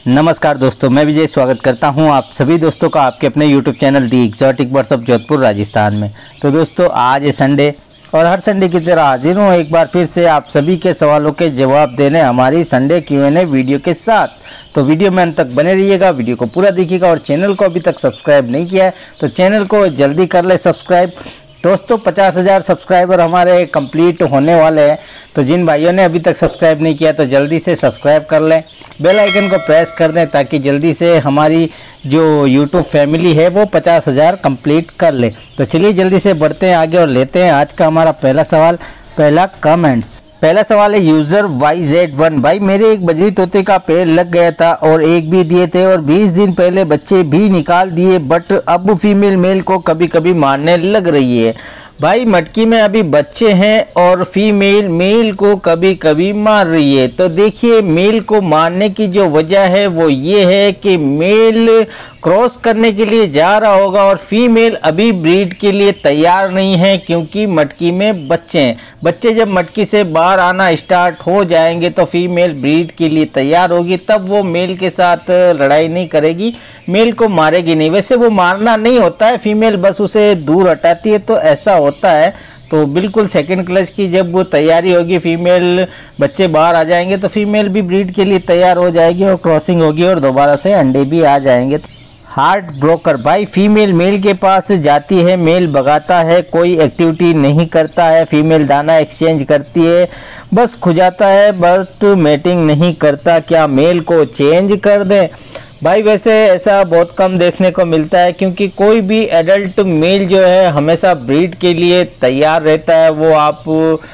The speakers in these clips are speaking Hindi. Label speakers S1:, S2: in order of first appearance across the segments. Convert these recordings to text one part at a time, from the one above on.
S1: नमस्कार दोस्तों, मैं विजय स्वागत करता हूं आप सभी दोस्तों का आपके अपने YouTube channel the exotic birds of Jodhpur Rajasthan में। तो दोस्तों, आज है संडे और हर संडे की तरह हाजिर हूं एक बार फिर से आप सभी के सवालों के जवाब देने हमारी संडे Q&A वीडियो के साथ। तो वीडियो में अंत तक बने रहिएगा, वीडियो को पूरा देखिएगा और चैनल को अभी तक सब्सक्राइब नहीं किया है तो चैनल को जल्दी कर ले सब्सक्राइब। दोस्तों 50,000 सब्सक्राइबर हमारे कंप्लीट होने वाले हैं, तो जिन भाइयों ने अभी तक सब्सक्राइब नहीं किया तो जल्दी से सब्सक्राइब कर लें, बेल आइकन को प्रेस कर दें ताकि जल्दी से हमारी जो YouTube फैमिली है वो 50,000 कंप्लीट कर ले। तो चलिए जल्दी से बढ़ते हैं आगे और लेते हैं आज का हमारा पहला सवाल, पहला कमेंट्स। पहला सवाल है यूज़र YZ1। भाई, मेरे एक बजरी तोते का पेड़ लग गया था और एक भी दिए थे और 20 दिन पहले बच्चे भी निकाल दिए, बट अब फीमेल मेल को कभी कभी मारने लग रही है। भाई, मटकी में अभी बच्चे हैं और फीमेल मेल को कभी कभी मार रही है। तो देखिए, मेल को मारने की जो वजह है वो ये है कि मेल क्रॉस करने के लिए जा रहा होगा और फीमेल अभी ब्रीड के लिए तैयार नहीं है क्योंकि मटकी में बच्चे हैं। बच्चे जब मटकी से बाहर आना स्टार्ट हो जाएंगे तो फीमेल ब्रीड के लिए तैयार होगी, तब वो मेल के साथ लड़ाई नहीं करेगी, मेल को मारेगी नहीं। वैसे वो मारना नहीं होता है, फीमेल बस उसे दूर हटाती है, तो ऐसा होता है। तो बिल्कुल सेकंड क्लच की जब वो तैयारी होगी, फीमेल बच्चे बाहर आ जाएंगे तो फीमेल भी ब्रीड के लिए तैयार हो जाएगी और क्रॉसिंग होगी और दोबारा से अंडे भी आ जाएंगे। Heart broker. भाई, फीमेल मेल के पास जाती है, मेल भगाता है, कोई एक्टिविटी नहीं करता है, फीमेल दाना एक्सचेंज करती है, बस खुजाता है, बट मेटिंग नहीं करता। क्या मेल को चेंज कर दें? भाई, वैसे ऐसा बहुत कम देखने को मिलता है क्योंकि कोई भी एडल्ट मेल जो है हमेशा ब्रीड के लिए तैयार रहता है। वो आप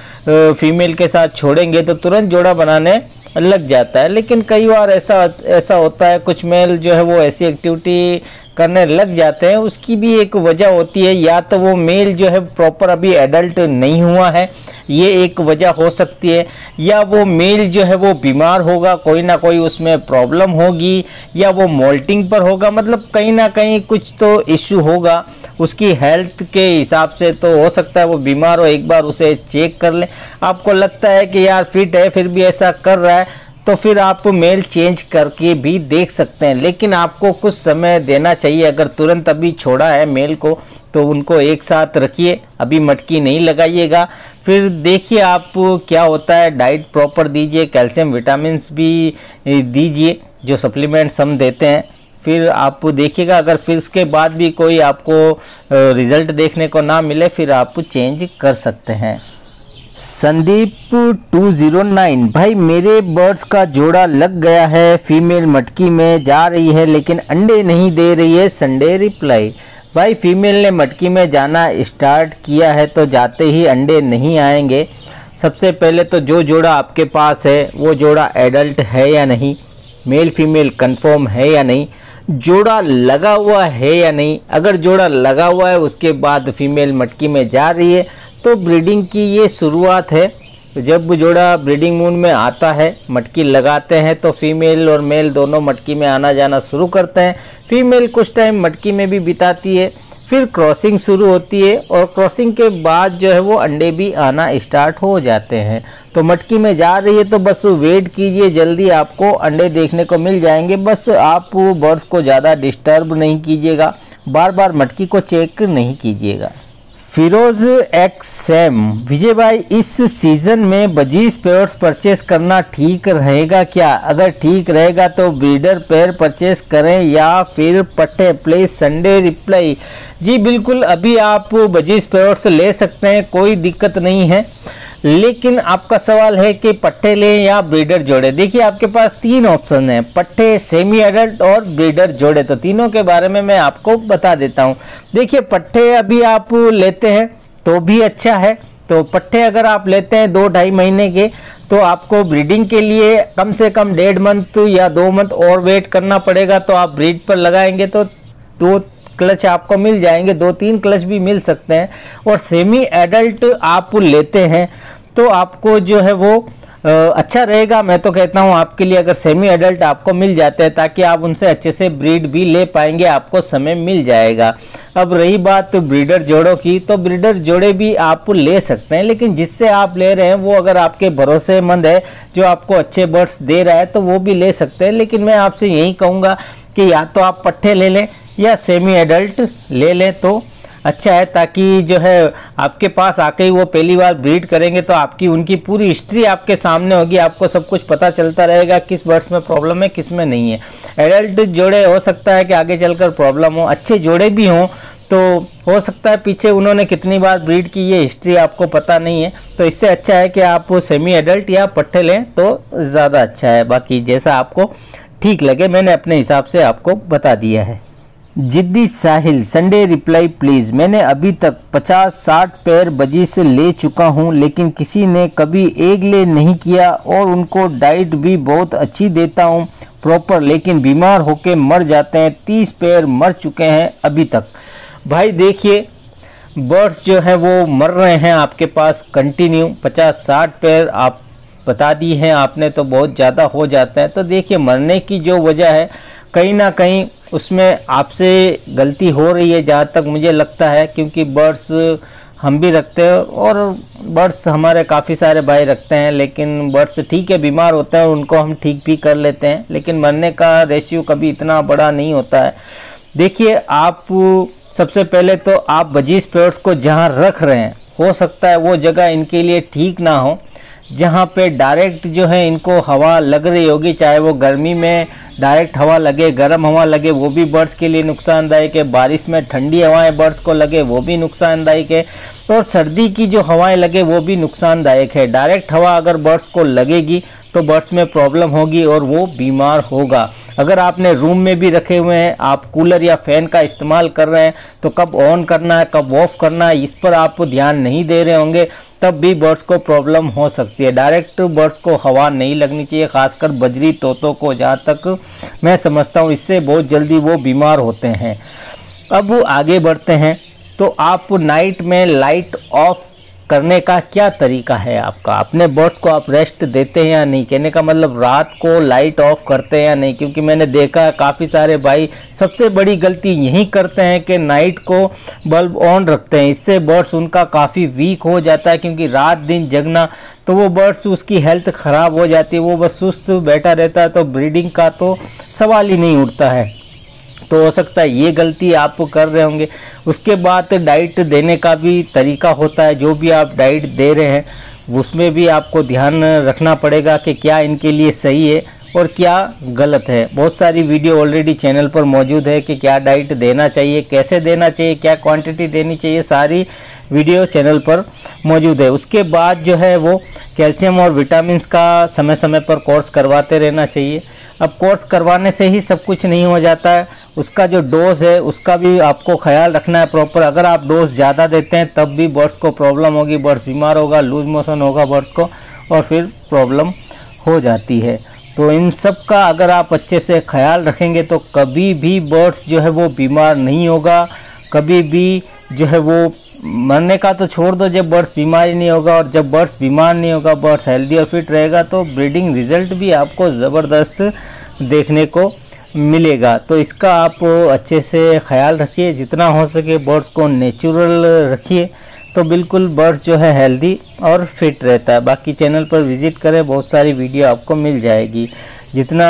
S1: फीमेल के साथ छोड़ेंगे तो तुरंत जोड़ा बनाने लग जाता है, लेकिन कई बार ऐसा होता है, कुछ मेल जो है वो ऐसी एक्टिविटी करने लग जाते हैं। उसकी भी एक वजह होती है, या तो वो मेल जो है प्रॉपर अभी एडल्ट नहीं हुआ है, ये एक वजह हो सकती है, या वो मेल जो है वो बीमार होगा, कोई ना कोई उसमें प्रॉब्लम होगी, या वो मोल्टिंग पर होगा, मतलब कहीं ना कहीं कुछ तो इश्यू होगा उसकी हेल्थ के हिसाब से। तो हो सकता है वो बीमार हो, एक बार उसे चेक कर लें। आपको लगता है कि यार फिट है फिर भी ऐसा कर रहा है, तो फिर आप मेल चेंज करके भी देख सकते हैं, लेकिन आपको कुछ समय देना चाहिए। अगर तुरंत अभी छोड़ा है मेल को तो उनको एक साथ रखिए, अभी मटकी नहीं लगाइएगा, फिर देखिए आप क्या होता है। डाइट प्रॉपर दीजिए, कैल्शियम विटामिन्स भी दीजिए जो सप्लीमेंट्स हम देते हैं, फिर आप देखिएगा। अगर फिर उसके बाद भी कोई आपको रिजल्ट देखने को ना मिले फिर आप चेंज कर सकते हैं। संदीप 209। भाई, मेरे बर्ड्स का जोड़ा लग गया है, फीमेल मटकी में जा रही है लेकिन अंडे नहीं दे रही है, संडे रिप्लाई। भाई, फीमेल ने मटकी में जाना स्टार्ट किया है तो जाते ही अंडे नहीं आएंगे। सबसे पहले तो जो जोड़ा आपके पास है वो जोड़ा एडल्ट है या नहीं, मेल फीमेल कंफर्म है या नहीं, जोड़ा लगा हुआ है या नहीं। अगर जोड़ा लगा हुआ है उसके बाद फीमेल मटकी में जा रही है तो ब्रीडिंग की ये शुरुआत है। जब जोड़ा ब्रीडिंग मूड में आता है, मटकी लगाते हैं, तो फीमेल और मेल दोनों मटकी में आना जाना शुरू करते हैं। फीमेल कुछ टाइम मटकी में भी बिताती है, फिर क्रॉसिंग शुरू होती है और क्रॉसिंग के बाद जो है वो अंडे भी आना स्टार्ट हो जाते हैं। तो मटकी में जा रही है तो बस वेट कीजिए, जल्दी आपको अंडे देखने को मिल जाएंगे। बस आप बर्ड्स को ज़्यादा डिस्टर्ब नहीं कीजिएगा, बार बार मटकी को चेक नहीं कीजिएगा। Firoz x Sam. विजय भाई, इस सीज़न में बजीज पेयर्स परचेस करना ठीक रहेगा क्या? अगर ठीक रहेगा तो ब्रीडर पेयर परचेस करें या फिर पट्टे? Please Sunday reply. जी बिल्कुल, अभी आप बजीज पेयर्स ले सकते हैं, कोई दिक्कत नहीं है, लेकिन आपका सवाल है कि पट्टे लें या ब्रीडर जोड़े। देखिए, आपके पास 3 ऑप्शन हैं, पट्टे, सेमी एडल्ट और ब्रीडर जोड़े। तो तीनों के बारे में मैं आपको बता देता हूं। देखिए, पट्टे अभी आप लेते हैं तो भी अच्छा है। तो पट्टे अगर आप लेते हैं 2-2.5 महीने के, तो आपको ब्रीडिंग के लिए कम से कम 1.5 मंथ या 2 मंथ और वेट करना पड़ेगा। तो आप ब्रीड पर लगाएंगे तो 2 क्लच आपको मिल जाएंगे, 2-3 क्लच भी मिल सकते हैं। और सेमी एडल्ट आप लेते हैं तो आपको जो है वो अच्छा रहेगा। मैं तो कहता हूँ आपके लिए अगर सेमी एडल्ट आपको मिल जाते हैं, ताकि आप उनसे अच्छे से ब्रीड भी ले पाएंगे, आपको समय मिल जाएगा। अब रही बात ब्रीडर जोड़ों की, तो ब्रीडर जोड़े भी आप ले सकते हैं, लेकिन जिससे आप ले रहे हैं वो अगर आपके भरोसेमंद है, जो आपको अच्छे बर्ड्स दे रहा है, तो वो भी ले सकते हैं। लेकिन मैं आपसे यही कहूँगा कि या तो आप पट्ठे ले लें या सेमी एडल्ट ले लें तो अच्छा है, ताकि जो है आपके पास आके ही वो पहली बार ब्रीड करेंगे तो आपकी उनकी पूरी हिस्ट्री आपके सामने होगी, आपको सब कुछ पता चलता रहेगा किस बर्ड्स में प्रॉब्लम है किस में नहीं है। एडल्ट जोड़े हो सकता है कि आगे चलकर प्रॉब्लम हो, अच्छे जोड़े भी हों तो हो सकता है पीछे उन्होंने कितनी बार ब्रीड की ये हिस्ट्री आपको पता नहीं है, तो इससे अच्छा है कि आप सेमी एडल्ट या पट्ठे लें तो ज़्यादा अच्छा है। बाकी जैसा आपको ठीक लगे, मैंने अपने हिसाब से आपको बता दिया है। जिद्दी साहिल, संडे रिप्लाई प्लीज़। मैंने अभी तक 50-60 पेयर बजी से ले चुका हूं, लेकिन किसी ने कभी एग ले नहीं किया और उनको डाइट भी बहुत अच्छी देता हूं प्रॉपर, लेकिन बीमार होके मर जाते हैं। 30 पेयर मर चुके हैं अभी तक। भाई देखिए, बर्ड्स जो है वो मर रहे हैं आपके पास कंटिन्यू। 50-60 पेयर आप बता दी हैं आपने, तो बहुत ज़्यादा हो जाता है। तो देखिए, मरने की जो वजह है कहीं ना कहीं उसमें आपसे गलती हो रही है, जहाँ तक मुझे लगता है, क्योंकि बर्ड्स हम भी रखते हैं और बर्ड्स हमारे काफ़ी सारे भाई रखते हैं, लेकिन बर्ड्स ठीक है बीमार होते हैं और उनको हम ठीक भी कर लेते हैं, लेकिन मरने का रेशियो कभी इतना बड़ा नहीं होता है। देखिए, आप सबसे पहले तो आप बजीज पेयर्स को जहाँ रख रहे हैं, हो सकता है वो जगह इनके लिए ठीक ना हो, जहाँ पे डायरेक्ट जो है इनको हवा लग रही होगी, चाहे वो गर्मी में डायरेक्ट हवा लगे, गर्म हवा लगे, वो भी बर्ड्स के लिए नुकसानदायक है। बारिश में ठंडी हवाएं बर्ड्स को लगे, वो भी नुकसानदायक है। और सर्दी की जो हवाएं लगे वो भी नुकसानदायक है। डायरेक्ट हवा अगर बर्ड्स को लगेगी तो बर्ड्स में प्रॉब्लम होगी और वो बीमार होगा। अगर आपने रूम में भी रखे हुए हैं, आप कूलर या फ़ैन का इस्तेमाल कर रहे हैं, तो कब ऑन करना है कब ऑफ़ करना है इस पर आप ध्यान नहीं दे रहे होंगे, तब भी बर्ड्स को प्रॉब्लम हो सकती है। डायरेक्ट बर्ड्स को हवा नहीं लगनी चाहिए, खासकर बजरी तोतों को, जहाँ तक मैं समझता हूँ इससे बहुत जल्दी वो बीमार होते हैं। अब आगे बढ़ते हैं, तो आप नाइट में लाइट ऑफ करने का क्या तरीका है आपका? अपने बर्ड्स को आप रेस्ट देते हैं या नहीं? कहने का मतलब रात को लाइट ऑफ करते हैं या नहीं? क्योंकि मैंने देखा है काफ़ी सारे भाई सबसे बड़ी गलती यही करते हैं कि नाइट को बल्ब ऑन रखते हैं। इससे बर्ड्स उनका काफ़ी वीक हो जाता है, क्योंकि रात दिन जगना तो वो बर्ड्स उसकी हेल्थ ख़राब हो जाती है, वो बस सुस्त बैठा रहता है, तो ब्रीडिंग का तो सवाल ही नहीं उठता है। तो हो सकता है ये गलती आप कर रहे होंगे। उसके बाद डाइट देने का भी तरीका होता है, जो भी आप डाइट दे रहे हैं उसमें भी आपको ध्यान रखना पड़ेगा कि क्या इनके लिए सही है और क्या गलत है। बहुत सारी वीडियो ऑलरेडी चैनल पर मौजूद है कि क्या डाइट देना चाहिए, कैसे देना चाहिए, क्या क्वांटिटी देनी चाहिए, सारी वीडियो चैनल पर मौजूद है। उसके बाद जो है वो कैल्शियम और विटामिन का समय समय पर कोर्स करवाते रहना चाहिए। अब कोर्स करवाने से ही सब कुछ नहीं हो जाता है, उसका जो डोज है उसका भी आपको ख्याल रखना है प्रॉपर। अगर आप डोज ज़्यादा देते हैं तब भी बर्ड्स को प्रॉब्लम होगी, बर्ड्स बीमार होगा, लूज मोशन होगा बर्ड्स को और फिर प्रॉब्लम हो जाती है। तो इन सब का अगर आप अच्छे से ख्याल रखेंगे तो कभी भी बर्ड्स जो है वो बीमार नहीं होगा, कभी भी जो है वो मरने का तो छोड़ दो, जब बर्ड्स बीमार ही नहीं होगा। और जब बर्ड्स बीमार नहीं होगा, बर्ड्स हेल्दी और फिट रहेगा, तो ब्रीडिंग रिजल्ट भी आपको ज़बरदस्त देखने को मिलेगा। तो इसका आप अच्छे से ख्याल रखिए, जितना हो सके बर्ड्स को नेचुरल रखिए, तो बिल्कुल बर्ड्स जो है हेल्दी और फिट रहता है। बाकी चैनल पर विज़िट करें, बहुत सारी वीडियो आपको मिल जाएगी। जितना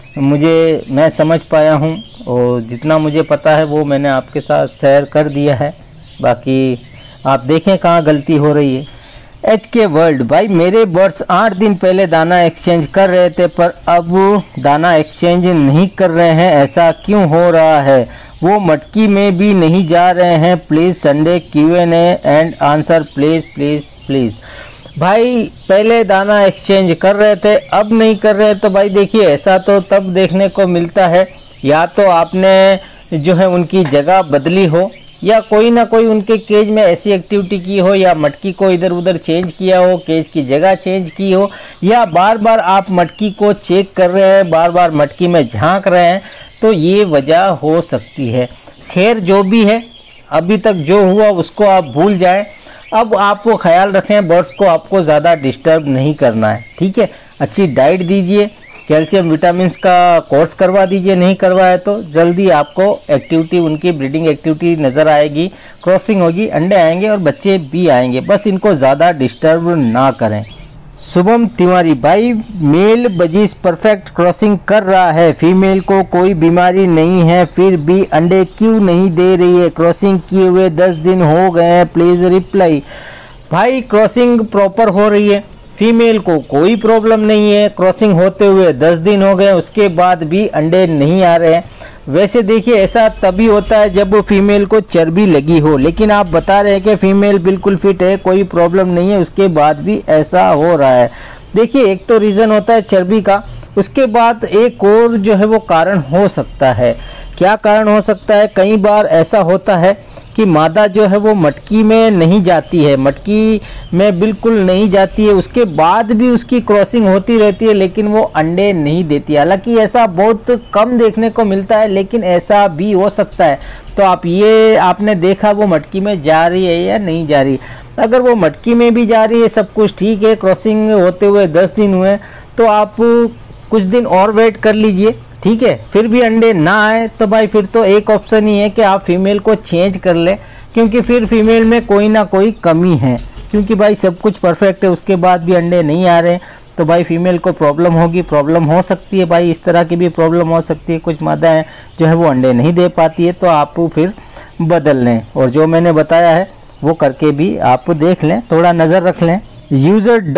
S1: मैं समझ पाया हूँ और जितना मुझे पता है वो मैंने आपके साथ शेयर कर दिया है। बाकी आप देखें कहाँ गलती हो रही है। HK वर्ल्ड, भाई मेरे बर्ड्स 8 दिन पहले दाना एक्सचेंज कर रहे थे, पर अब दाना एक्सचेंज नहीं कर रहे हैं, ऐसा क्यों हो रहा है? वो मटकी में भी नहीं जा रहे हैं। Please Sunday Q&A and answer please please please. भाई पहले दाना एक्सचेंज कर रहे थे, अब नहीं कर रहे, तो भाई देखिए ऐसा तो तब देखने को मिलता है, या तो आपने जो है उनकी जगह बदली हो, या कोई ना कोई उनके केज में ऐसी एक्टिविटी की हो, या मटकी को इधर उधर चेंज किया हो, केज की जगह चेंज की हो, या बार बार आप मटकी को चेक कर रहे हैं, बार बार मटकी में झांक रहे हैं, तो ये वजह हो सकती है। खैर जो भी है, अभी तक जो हुआ उसको आप भूल जाएं। अब आप ख्याल रखें, बर्ड्स को आपको ज़्यादा डिस्टर्ब नहीं करना है, ठीक है। अच्छी डाइट दीजिए कैल्शियम विटामिन्स का कोर्स करवा दीजिए, नहीं करवाया तो जल्दी आपको एक्टिविटी, उनकी ब्रीडिंग एक्टिविटी नज़र आएगी, क्रॉसिंग होगी, अंडे आएंगे और बच्चे भी आएंगे। बस इनको ज़्यादा डिस्टर्ब ना करें। शुभम तिवारी भाई, मेल बजीज परफेक्ट क्रॉसिंग कर रहा है, फीमेल को कोई बीमारी नहीं है, फिर भी अंडे क्यों नहीं दे रही है? क्रॉसिंग किए हुए 10 दिन हो गए हैं, प्लीज़ रिप्लाई। भाई क्रॉसिंग प्रॉपर हो रही है, फीमेल को कोई प्रॉब्लम नहीं है, क्रॉसिंग होते हुए 10 दिन हो गए, उसके बाद भी अंडे नहीं आ रहे हैं। वैसे देखिए ऐसा तभी होता है जब फीमेल को चर्बी लगी हो, लेकिन आप बता रहे हैं कि फीमेल बिल्कुल फिट है, कोई प्रॉब्लम नहीं है, उसके बाद भी ऐसा हो रहा है। देखिए एक तो रीज़न होता है चर्बी का, उसके बाद एक और जो है वो कारण हो सकता है। क्या कारण हो सकता है? कई बार ऐसा होता है कि मादा जो है वो मटकी में नहीं जाती है, मटकी में बिल्कुल नहीं जाती है, उसके बाद भी उसकी क्रॉसिंग होती रहती है लेकिन वो अंडे नहीं देती। हालांकि ऐसा बहुत कम देखने को मिलता है, लेकिन ऐसा भी हो सकता है। तो आपने देखा वो मटकी में जा रही है या नहीं जा रही। अगर वो मटकी में भी जा रही है, सब कुछ ठीक है, क्रॉसिंग होते हुए 10 दिन हुए, तो आप कुछ दिन और वेट कर लीजिए, ठीक है। फिर भी अंडे ना आए तो भाई फिर तो एक ऑप्शन ही है कि आप फीमेल को चेंज कर लें, क्योंकि फिर फीमेल में कोई ना कोई कमी है। क्योंकि भाई सब कुछ परफेक्ट है, उसके बाद भी अंडे नहीं आ रहे, तो भाई फीमेल को प्रॉब्लम होगी, प्रॉब्लम हो सकती है भाई, इस तरह की भी प्रॉब्लम हो सकती है। कुछ मादाएं जो है वो अंडे नहीं दे पाती है, तो आप फिर बदल लें, और जो मैंने बताया है वो करके भी आप देख लें, थोड़ा नज़र रख लें। यूज़र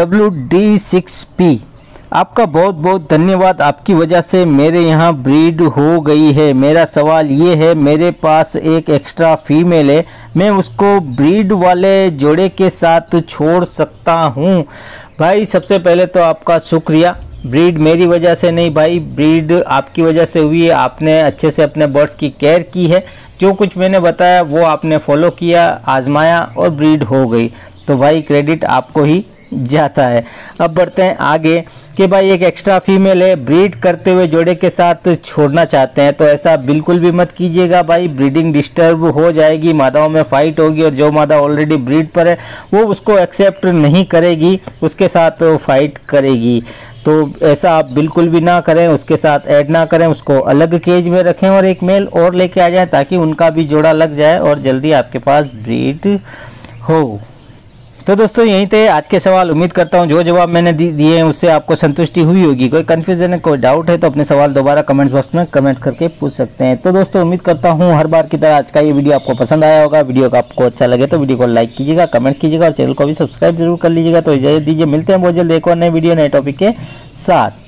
S1: WD6P, आपका बहुत बहुत धन्यवाद, आपकी वजह से मेरे यहाँ ब्रीड हो गई है। मेरा सवाल ये है, मेरे पास एक एक्स्ट्रा फीमेल है, मैं उसको ब्रीड वाले जोड़े के साथ छोड़ सकता हूँ? भाई सबसे पहले तो आपका शुक्रिया। ब्रीड मेरी वजह से नहीं भाई, ब्रीड आपकी वजह से हुई है, आपने अच्छे से अपने बर्ड्स की केयर की है, जो कुछ मैंने बताया वो आपने फॉलो किया, आजमाया और ब्रीड हो गई, तो भाई क्रेडिट आपको ही जाता है। अब बढ़ते हैं आगे कि भाई एक एक्स्ट्रा फीमेल है, ब्रीड करते हुए जोड़े के साथ छोड़ना चाहते हैं, तो ऐसा बिल्कुल भी मत कीजिएगा भाई, ब्रीडिंग डिस्टर्ब हो जाएगी, मादाओं में फाइट होगी, और जो मादा ऑलरेडी ब्रीड पर है वो उसको एक्सेप्ट नहीं करेगी, उसके साथ फाइट करेगी। तो ऐसा आप बिल्कुल भी ना करें, उसके साथ ऐड ना करें, उसको अलग केज में रखें और एक मेल और लेके आ जाएं, ताकि उनका भी जोड़ा लग जाए और जल्दी आपके पास ब्रीड हो। तो दोस्तों यहीं थे आज के सवाल। उम्मीद करता हूँ जो जवाब मैंने दिए हैं उससे आपको संतुष्टि हुई होगी। कोई कन्फ्यूजन है, कोई डाउट है तो अपने सवाल दोबारा कमेंट्स बॉक्स में कमेंट करके पूछ सकते हैं। तो दोस्तों उम्मीद करता हूँ हर बार की तरह आज का ये वीडियो आपको पसंद आया होगा। वीडियो का आपको अच्छा लगे तो वीडियो को लाइक कीजिएगा, कमेंट्स कीजिएगा और चैनल को भी सब्सक्राइब जरूर कर लीजिएगा। तो इजाजत दीजिए, मिलते हैं बहुत जल्द एक और नए वीडियो नए टॉपिक के साथ।